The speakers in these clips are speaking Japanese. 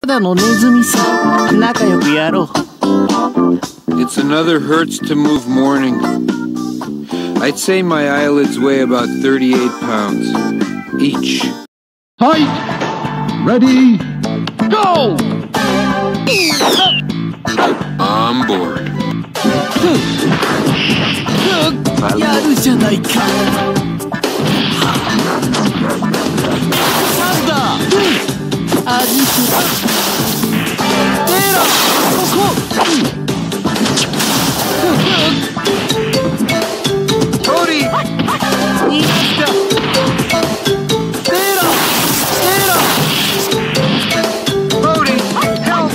ただのネズミさ。仲良くやろう。 It's another hurts to move morning. I'd say my eyelids weigh about 38 pounds each. Height! Ready! Go! On board. やるじゃないか。なんだ。味する。テラ、ここ。 トリ。 いいか。テラ、テラ。 Bodhi, help!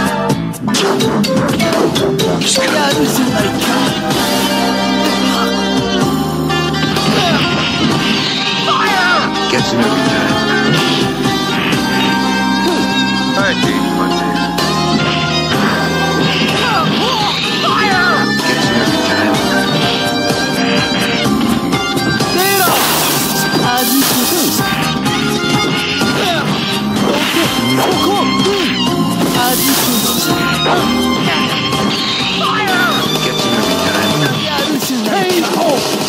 やるじゃないか。 Gets him every time. I changed my name. Fire! Gets him every time. テラ、味する。ここ。味する。 Gets him every time. やるじゃないか。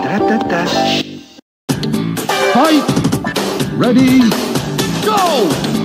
Height! Ready! Go!